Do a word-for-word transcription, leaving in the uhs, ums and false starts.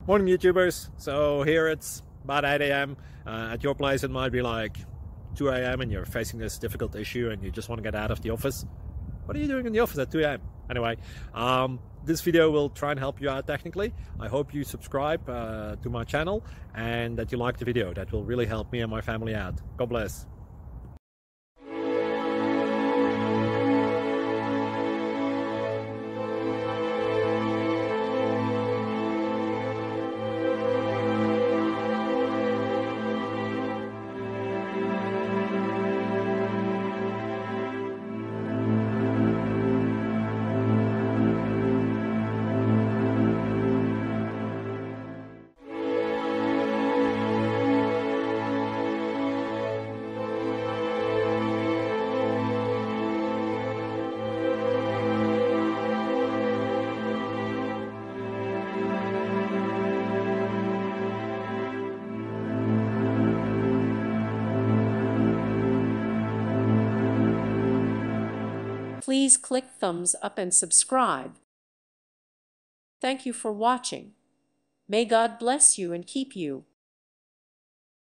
Morning YouTubers. So here it's about eight A M Uh, at your place it might be like two A M and you're facing this difficult issue and you just want to get out of the office. What are you doing in the office at two A M? Anyway, um, this video will try and help you out technically. I hope you subscribe uh, to my channel and that you like the video. That will really help me and my family out. God bless. Please click thumbs up and subscribe. Thank you for watching. May God bless you and keep you.